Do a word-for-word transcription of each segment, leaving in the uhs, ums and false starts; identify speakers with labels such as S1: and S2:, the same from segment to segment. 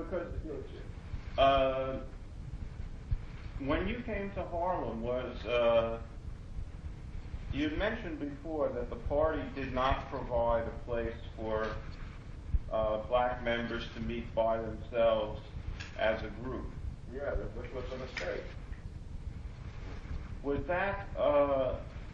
S1: because uh, when you came to Harlem, was uh, you had mentioned before that the party did not provide a place for uh, black members to meet by themselves as a group.
S2: Yeah, which was a mistake.
S1: Was that, uh,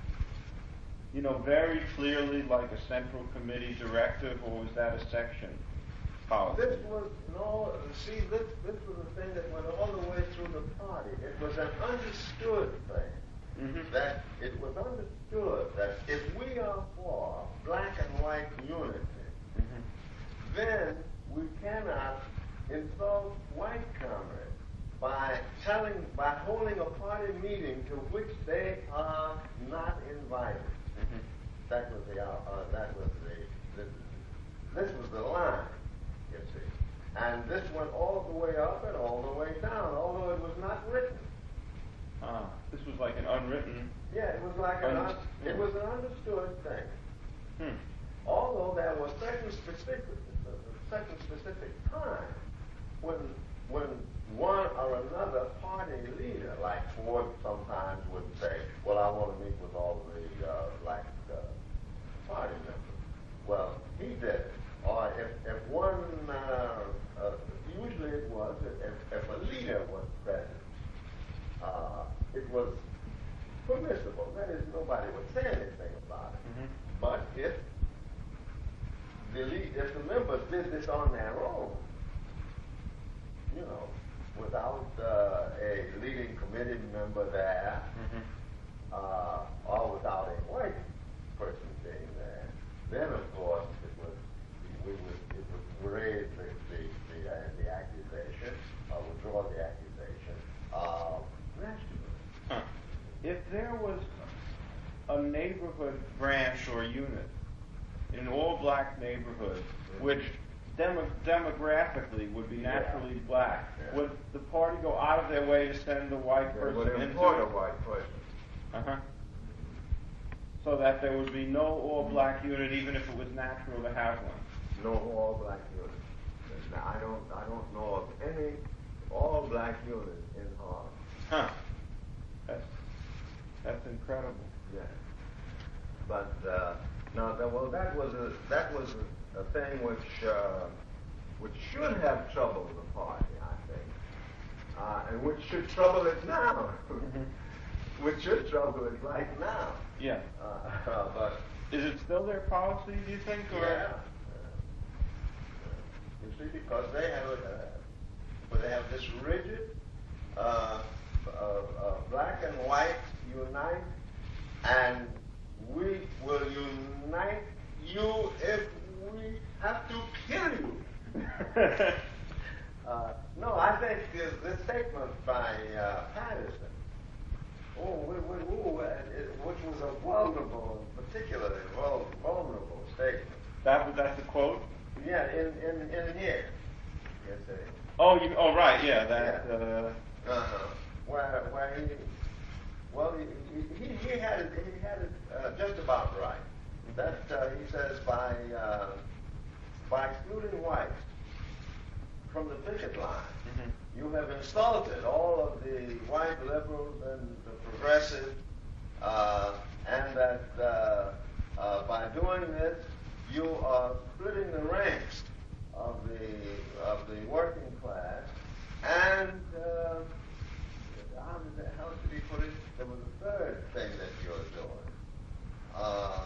S1: you know, very clearly like a central committee directive, or was that a section policy?
S2: This was, no, see, this, this was a thing that went all the way through the party. It was an understood thing. Mm-hmm. That it was understood that if we are for black and white unity, mm-hmm. then we cannot insult white comrades by telling, by holding a party meeting to which they are not invited. Mm-hmm. That was the, uh, uh, that was the, the, this was the line, you see. And this went all the way up and all the way down, although it was not written.
S1: Ah, this was like an unwritten.
S2: Yeah, it was like an un, it was an understood thing.
S1: Hmm.
S2: Although there was certain specific, certain specific time when when one or another party leader, like Ford, sometimes would say, "Well, I want to meet with all the uh, black uh, party members." Well, he did it. Or if if one, uh, uh, usually it was if if a leader was present. Uh, it was permissible. That is, nobody would say anything about it. Mm-hmm. But if the lead, if the members did this on their own, you know, without uh, a leading committee member there, mm-hmm. uh, or without a white person being there, then of course it was we would it would raise the the the, uh, the accusation, or withdraw the accusation of nationalism.
S1: Huh. If there was a neighborhood branch or unit in an all-black neighborhood, mm-hmm. which demo demographically would be naturally yeah. black, yeah. would the party go out of their way to send a white
S2: they
S1: person
S2: would
S1: into
S2: import
S1: it?
S2: a white person.
S1: Uh-huh. So that there would be no all-black unit, even if it was natural to have one.
S2: No all-black unit. I don't. I don't know of any all-black unit in Harlem.
S1: Huh. That's that's incredible.
S2: Yeah. But uh, no, that, well, that was a that was a, a thing which uh, which should have troubled the party, I think, uh, and which should trouble it now. Which should trouble it right now.
S1: Yeah.
S2: Uh, uh, but
S1: is it still their policy, do you think? Or?
S2: Yeah. You see, because they have uh, but they have this rigid uh, uh, uh, black and white unite, and we will unite you if we have to kill you. uh, no, I think this, this statement by uh, Patterson, oh, we, we, ooh, uh, it, which was a vulnerable, particularly vulnerable statement.
S1: That was that's a quote.
S2: Yeah, in in in here. Yes, sir.
S1: Oh, you. Oh, right. Yeah. That.
S2: Yeah.
S1: Uh
S2: huh. Where where he. Well, he he, he had it he had it uh, just about right. That uh, he says by uh, by excluding whites from the picket line, mm-hmm. you have insulted all of the white liberals and the progressives, uh, and that uh, uh, by doing this, you are splitting the ranks of the of the working class, and uh, how did that, how did he put it? There was a third thing that you're doing. Uh,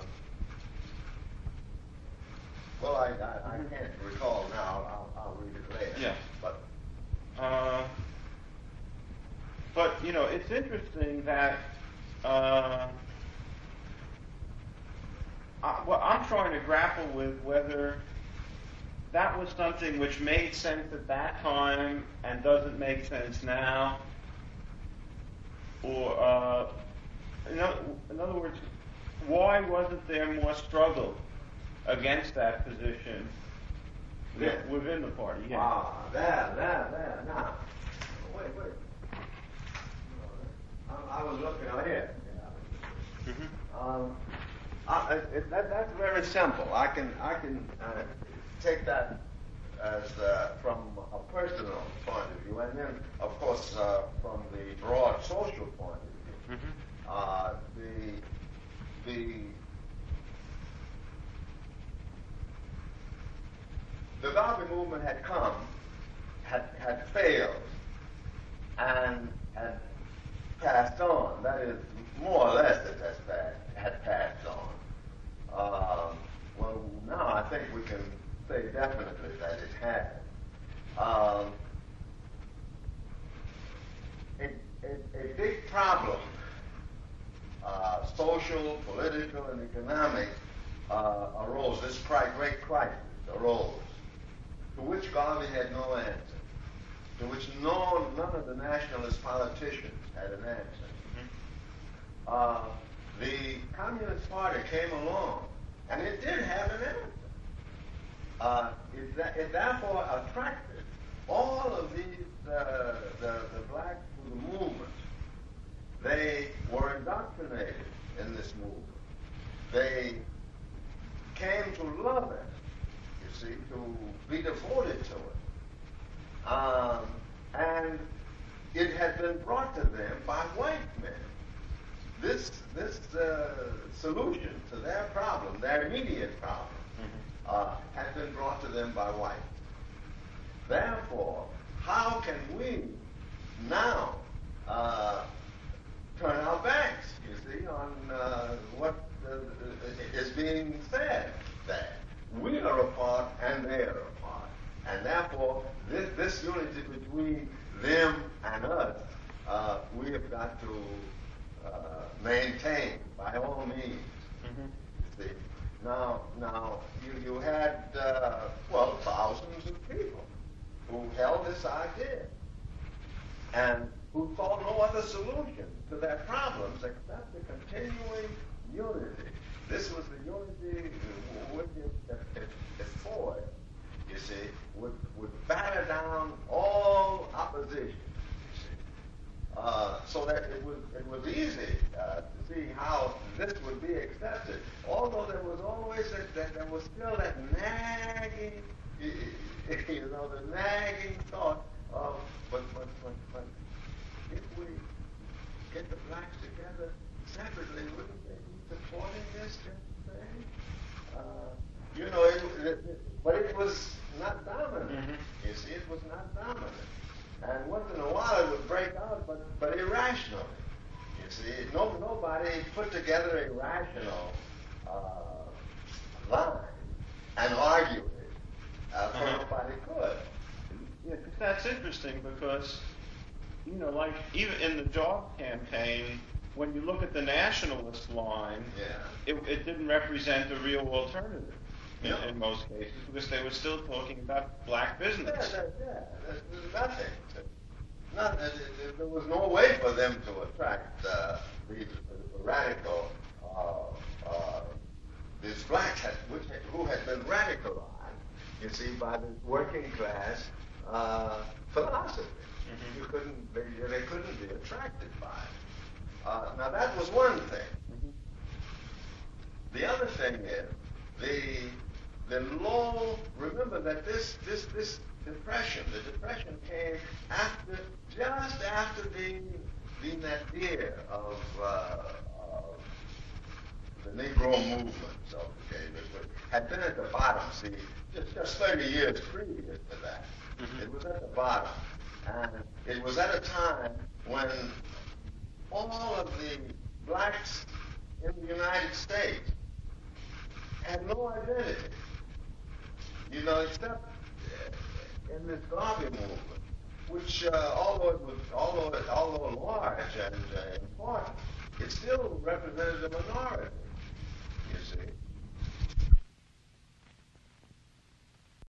S2: well, I, I, I can't recall now. I'll, I'll read it later.
S1: Yeah.
S2: But
S1: uh, but you know, it's interesting that. Uh, Uh, well, I'm trying to grapple with whether that was something which made sense at that time and doesn't make sense now, or uh, in, other, in other words, why wasn't there more struggle against that position
S2: yeah.
S1: within the party? Yeah.
S2: Ah, there, there, there. Now, wait, wait. I, I was looking out here. Mm-hmm. Um. Uh, it, that, that's very simple. I can I can uh, take that as uh, from a personal point of view, and then, of course, uh, from the broad social point of view.
S1: Mm-hmm.
S2: Uh, the the the Garvey movement had come, had had failed, and had passed on. That is, more or less, it has passed, had passed on. Um, well, now I think we can say definitely that it had. Um, a, a, a big problem, uh, social, political, and economic, uh, arose. This great crisis arose, to which Garvey had no answer, to which no, none of the nationalist politicians had an answer. Mm-hmm. uh, the Communist Party came along, and it did have an answer. Uh, it, it therefore attracted all of these, uh, the, the blacks to the movement. They were indoctrinated in this movement. They came to love it, you see, to be devoted to it. Um, and it had been brought to them by white men. This, this uh, solution to their problem, their immediate problem, mm-hmm. uh, had been brought to them by whites. Therefore, how can we now uh, turn our backs, you see, on uh, what uh, is being said there? We are apart and they are apart. And therefore, this, this unity between them and us, uh, we have got to uh, maintain by all means. Mm-hmm. See, now, now you, you had, uh, well, thousands of people who held this idea and who saw no other solution to their problems except the continuing unity. This was the unity which, if, if, if Ford, you see, would, would batter down all opposition, you see. Uh, so that it was, it was easy uh, to see how this would be accepted, although there was always, a, that there was still that nagging, you know, the nagging thought of, but, but, but, but, if we get the blacks together separately, wouldn't they be supporting this just the same? Uh, you know, it, it, it, but it was not dominant. Mm-hmm. You see, it was not dominant. And once in a while it would break out, but, but irrationally. You see, no, nobody put together a rational uh, line and argued it. Uh, for uh-huh. Nobody could.
S1: Yeah, that's interesting because, you know, like even in the Jog campaign, when you look at the nationalist line,
S2: yeah.
S1: it, it didn't represent a real alternative in,
S2: no.
S1: in most cases because they were still talking about black business.
S2: Yeah, that, yeah. There's nothing. Not, there, there was no way for them to attract uh, these radical, uh, uh, these blacks had, which had, who had been radicalized, you see, by the working class uh, philosophy. Mm-hmm. You couldn't, they, they couldn't be attracted by it. Uh, now that was one thing. Mm-hmm. The other thing is the the low. Remember that this this this depression, the depression came after, just after the the nadir of, uh, of the Negro movements, okay, that had been at the bottom. See, just just thirty years previous to that, mm-hmm. It was at the bottom. And it was at a time when all of the blacks in the United States had no identity, you know, except in this Garvey movement, which, uh, although it was, although it, although large and uh, important, it still represented a minority, you see.